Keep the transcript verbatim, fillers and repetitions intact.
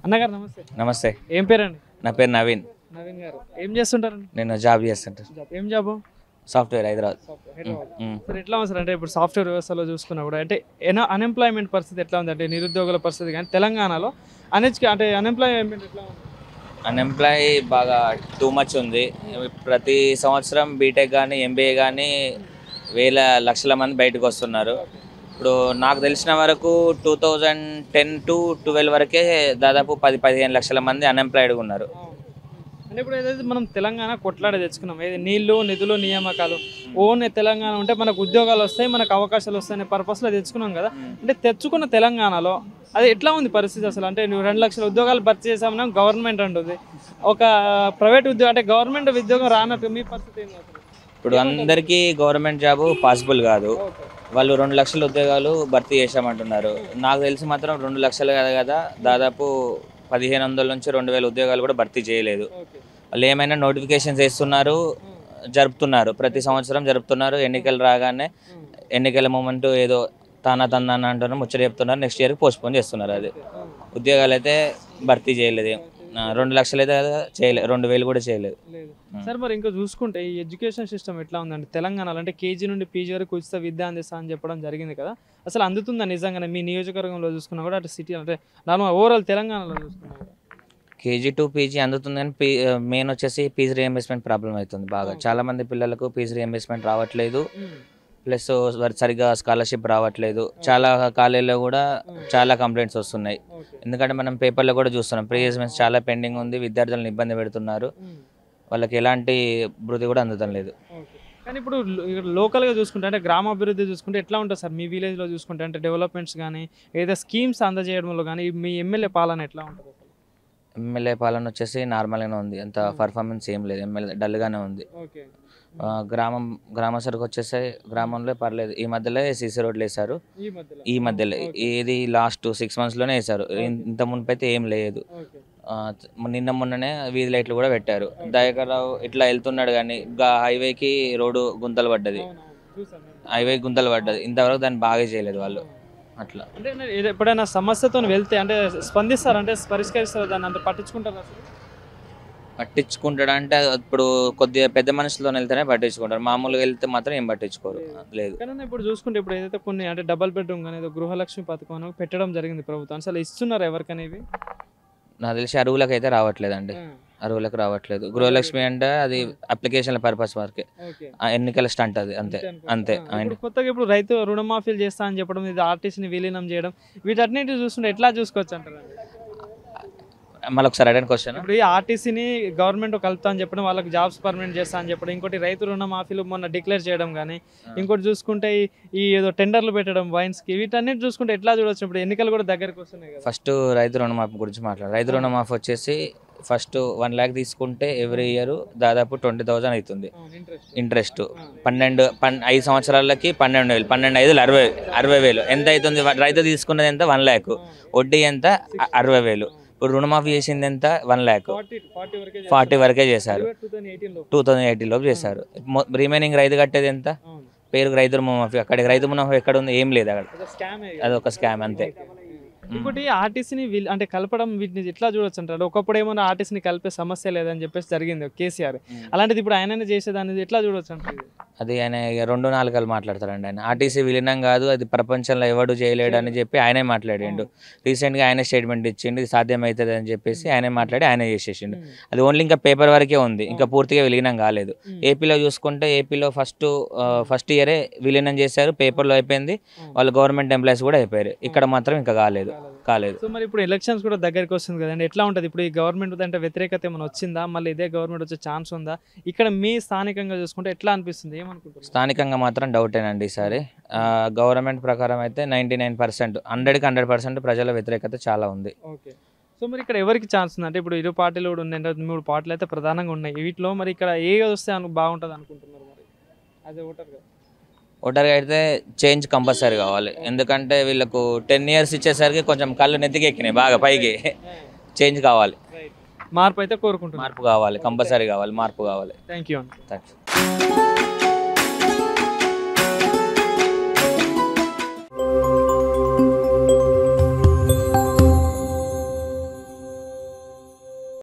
అన్నగారు నమస్తే. నమస్తే. ఏం పేరండి? నా పేరు నవీన్. నవీన్ గారు ఏం చేస్తుంటారండి? నేను జాబ్ చేస్తుంటాను. ఏం జాబ్? సాఫ్ట్వేర్, హైదరాబాద్. సార్ ఎట్లా ఉంది సార్ అంటే ఇప్పుడు సాఫ్ట్వేర్ వ్యవస్థలో చూసుకున్నా కూడా అంటే అన్ఎంప్లాయ్మెంట్ పరిస్థితి ఎట్లా ఉంది అంటే నిరుద్యోగుల పరిస్థితి కానీ తెలంగాణలో అనెచ్కి అంటే అన్ఎంప్లాయ్మెంట్ ఎట్లా ఉంది? అన్ఎంప్లాయ్ బాగా టూ మచ్ ఉంది. ప్రతి సంవత్సరం బీటెక్ కానీ ఎంబీఏ కానీ వేల లక్షల మంది బయటకు వస్తున్నారు. ఇప్పుడు నాకు తెలిసిన వరకు two thousand ten to twelve వరకే దాదాపు పది పదిహేను లక్షల మంది అన్ఎంప్లాయిడ్గా ఉన్నారు. అంటే ఇప్పుడు ఏదైతే మనం తెలంగాణ కొట్లాడ తెచ్చుకున్నాం ఏది నీళ్లు నిధులు నియామకాలు ఓన్ తెలంగాణ ఉంటే మనకు ఉద్యోగాలు వస్తాయి మనకు అవకాశాలు వస్తాయనే పర్పస్లో తెచ్చుకున్నాం కదా. అంటే తెచ్చుకున్న తెలంగాణలో అది ఎట్లా ఉంది పరిస్థితి అసలు? అంటే నువ్వు రెండు లక్షల ఉద్యోగాలు భర్తీ చేసామన్నా గవర్నమెంట్ అంటుంది, ఒక ప్రైవేట్ ఉద్యోగం అంటే గవర్నమెంట్ ఉద్యోగం రానట్టు మీ పరిస్థితి ఏంటి అసలు? ఇప్పుడు అందరికీ గవర్నమెంట్ జాబు పాసిబుల్ కాదు. వాళ్ళు రెండు లక్షల ఉద్యోగాలు భర్తీ చేసామంటున్నారు. నాకు తెలిసి మాత్రం రెండు లక్షలు కదా కదా దాదాపు పదిహేను వందల నుంచి రెండు వేల ఉద్యోగాలు కూడా భర్తీ చేయలేదు. వాళ్ళు ఏమైనా నోటిఫికేషన్స్ వేస్తున్నారు, జరుపుతున్నారు, ప్రతి సంవత్సరం జరుపుతున్నారు. ఎన్నికలు రాగానే ఎన్నికల మూమెంట్ ఏదో తానా తందాన అంటున్నారు, ముచ్చట చెప్తున్నారు, నెక్స్ట్ ఇయర్కి పోస్ట్పోన్ చేస్తున్నారు. అది ఉద్యోగాలు అయితే భర్తీ చేయలేదు. రెండు లక్షలు అయితే చేయలేదు, రెండు వేలు కూడా చేయలేదు. సార్ మరి ఇంకా చూసుకుంటే ఈ ఎడ్యుకేషన్ సిస్టమ్ ఎట్లా ఉందండి తెలంగాణలో? అంటే కేజీ నుండి పీజీ వరకు ఉచిత విద్య అందిస్తా అని చెప్పడం జరిగింది కదా, అసలు అందుతుందా నిజంగానే? మీ నియోజకవర్గంలో చూసుకున్నా కూడా అటు సిటీ అంటే నార్మల్ ఓవరాల్ తెలంగాణలో చూసుకున్నా కూడా కేజీ టు పీజీ అందుతుంది కానీ పీ మెయిన్ వచ్చేసి ఫీజు రియంబర్స్మెంట్ ప్రాబ్లం అవుతుంది బాగా. చాలా మంది పిల్లలకు ఫీజు రియంబర్స్మెంట్ రావట్లేదు, ప్లస్ సరిగ్గా స్కాలర్షిప్ రావట్లేదు. చాలా కాలేజీలో కూడా చాలా కంప్లైంట్స్ వస్తున్నాయి. ఎందుకంటే మనం పేపర్లో కూడా చూస్తున్నాం ప్రీఎస్మెంట్స్ చాలా పెండింగ్ ఉంది, విద్యార్థులను ఇబ్బంది పెడుతున్నారు, వాళ్ళకి ఎలాంటి అభివృద్ధి కూడా అందడం లేదు. కానీ ఇప్పుడు లోకల్గా చూసుకుంటే అంటే గ్రామాభివృద్ధి చూసుకుంటే ఎట్లా ఉంటుంది సార్ మీ విలేజ్లో చూసుకుంటే? అంటే డెవలప్మెంట్స్ కానీ ఏదైనా స్కీమ్స్ అందజేయడంలో కానీ మీ ఎమ్మెల్యే పాలన ఎట్లా ఉంటుంది? ఎమ్మెల్యే పాలన వచ్చేసి నార్మల్గానే ఉంది, అంత పర్ఫార్మెన్స్ ఏం లేదు, ఎమ్మెల్యే డల్గానే ఉంది. గ్రామం గ్రామ సరికి వచ్చేసి గ్రామంలో పర్లేదు. ఈ మధ్యలో సీసీ రోడ్లు వేశారు, ఈ మధ్యలో ఏది లాస్ట్ సిక్స్ మంత్స్లోనే వేశారు. ఇంత మునుపు అయితే ఏం లేదు. నిన్న మొన్ననే వీధి లైట్లు కూడా పెట్టారు. దయాకర్ రావు ఇట్లా వెళ్తున్నాడు కానీ హైవేకి రోడ్డు గుంతలు పడ్డది, హైవే గుంతలు పడ్డది, ఇంతవరకు దాన్ని బాగా చేయలేదు వాళ్ళు. అట్లా అంటే ఎప్పుడైనా సమస్యతో వెళ్తే అంటే స్పందిస్తారు, అంటే పరిష్కరిస్తారు, దాన్ని అంటే పట్టించుకుంటారు అసలు? పట్టించుకుంటాడు అంటే ఇప్పుడు కొద్దిగా పెద్ద మనుషులతో వెళ్తేనే పట్టించుకుంటారు, మామూలుగా వెళ్తే మాత్రం ఏం పట్టించుకోరు. లేదు. కానీ ఇప్పుడు చూసుకుంటే ఇప్పుడు ఏదైతే కొన్ని అంటే డబల్ బెడ్రూమ్ కానీ గృహలక్ష్మి పథకం అని పెట్టడం జరిగింది ప్రభుత్వం, అసలు ఇస్తున్నారు ఎవరికనేవి? నాకు తెలిసి అరువులకు అయితే రావట్లేదండి, అరువులకు రావట్లేదు. గృహలక్ష్మి అంటే అది అప్లికేషన్ల పర్పస్ వరకే, ఎన్నికల స్టంట్ అది, అంతే అంతే. కొత్తగా ఇప్పుడు రైతు రుణమాఫీలు చేస్తా అని చెప్పడం, ఇది ఆర్టీసీని విలీనం చేయడం, వీటన్నిటి చూస్తుంటే ఎట్లా చూసుకోవచ్చు అంటారు? మళ్ళీ ఒకసారి అడిగిన క్వశ్చన్. ఇప్పుడు ఈ ఆర్టీసీని గవర్నమెంట్ కలుపుతా అని చెప్పడం, వాళ్ళకి జాబ్స్ పర్మనెంట్ చేస్తా అని చెప్పడం, ఇంకోటి రైతు రుణమాఫీలు మొన్న డిక్లేర్ చేయడం కానీ, ఇంకోటి చూసుకుంటే ఈ ఏదో టెండర్లు పెట్టడం వైన్స్కి, వీటన్నిటి చూసుకుంటే ఎట్లా చూడవచ్చు? ఇప్పుడు ఎన్నికలు కూడా దగ్గరకు వస్తున్నాయి కదా. ఫస్ట్ రైతు రుణమాఫీ గురించి మాట్లాడారు. రైతు రుణమాఫీ వచ్చేసి ఫస్ట్ వన్ ల్యాక్ తీసుకుంటే ఎవ్రీ ఇయర్ దాదాపు ట్వంటీ థౌసండ్ అవుతుంది ఇంట్రెస్ట్. పన్నెండు పన్ ఐదు సంవత్సరాలకి పన్నెండు వేలు పన్నెండు ఐదులు అరవై అరవై వేలు ఎంత అవుతుంది? రైతు తీసుకున్నది ఎంత? వన్ ల్యాక్. వడ్డీ ఎంత? అరవై వేలు. ఇప్పుడు రుణమాఫీ చేసింది ఎంత? వన్ ల్యాక్ ఫార్టీ వరకే చేశారు, టూ థౌజండ్ ఎయిటీన్ లోపు చేశారు. రిమైనింగ్ రైతు కట్టేది ఎంత? పేరుకు రైతు రుణమాఫీ, అక్కడికి రైతు రుణమాఫీ ఎక్కడ ఉంది? ఏం లేదు అక్కడ, అది ఒక స్కామ్ అంతే. ఇంకోటి ఆర్టీసీని అంటే కలపడం, వీటిని ఎట్లా చూడొచ్చు అంటారు? ఒకప్పుడు ఏమన్నా ఆర్టీసీని కలిపే సమస్య లేదని చెప్పేసి జరిగింది కేసీఆర్, అలాంటిది ఇప్పుడు ఆయననే చేసేదాన్ని ఎట్లా చూడొచ్చు అంటారు? అది ఆయన రెండు నాలుగాలు మాట్లాడతారండి. ఆయన ఆర్టీసీ విలీనం కాదు, అది ప్రపంచంలో ఎవడు చేయలేడు అని చెప్పి ఆయనే మాట్లాడిండు. రీసెంట్గా ఆయన స్టేట్మెంట్ ఇచ్చిండు, ఇది సాధ్యమవుతుంది అని చెప్పేసి ఆయనే మాట్లాడి ఆయన చేసేసిండు. అది ఓన్లీ ఇంకా పేపర్ వరకే ఉంది, ఇంకా పూర్తిగా విలీనం కాలేదు. ఏపీలో చూసుకుంటే ఏపీలో ఫస్ట్ ఫస్ట్ ఇయరే విలీనం చేశారు, పేపర్లో అయిపోయింది, వాళ్ళు గవర్నమెంట్ ఎంప్లాయీస్ కూడా అయిపోయారు. ఇక్కడ మాత్రం ఇంకా కాలేదు కాలేదు సో మరి ఇప్పుడు ఎలక్షన్స్ కూడా దగ్గరికి వస్తుంది కదండి, ఎట్లా ఉంటుంది ఇప్పుడు? ఈ గవర్నమెంట్ అంటే వ్యతిరేకత ఏమైనా వచ్చిందా? మళ్ళీ ఇదే గవర్నమెంట్ వచ్చే ఛాన్స్ ఉందా? ఇక్కడ మీ స్థానికంగా చూసుకుంటే ఎట్లా అనిపిస్తుంది? ఏమనుకుంటారు? స్థానికంగా మాత్రం డౌటేనండి ఈసారి. గవర్నమెంట్ ప్రకారం అయితే నైంటీ నైన్ పర్సెంట్ హండ్రెడ్కి హండ్రెడ్ పర్సెంట్ ప్రజల వ్యతిరేకత చాలా ఉంది. ఓకే. సో మరి ఇక్కడ ఎవరికి ఛాన్స్ ఉంది? అంటే ఇప్పుడు ఇరు పార్టీలు కూడా ఉన్నాయి, మూడు పార్టీలు అయితే ప్రధానంగా ఉన్నాయి. వీటిలో మరి ఇక్కడ ఏ వస్తే బాగుంటుంది అనుకుంటున్నారు మరి అదే ఓటర్గా? ఓటర్గా అయితే చేంజ్ కంపల్సరీ కావాలి. ఎందుకంటే వీళ్ళకు టెన్ ఇయర్స్ ఇచ్చేసరికి కొంచెం కళ్ళు నెత్తికి ఎక్కినాయి బాగా పైకి. చేంజ్ కావాలి, మార్పు అయితే కోరుకుంటున్నారు. మార్పు కావాలి, కంపల్సరీ కావాలి, మార్పు కావాలి. Thank you. Thank you.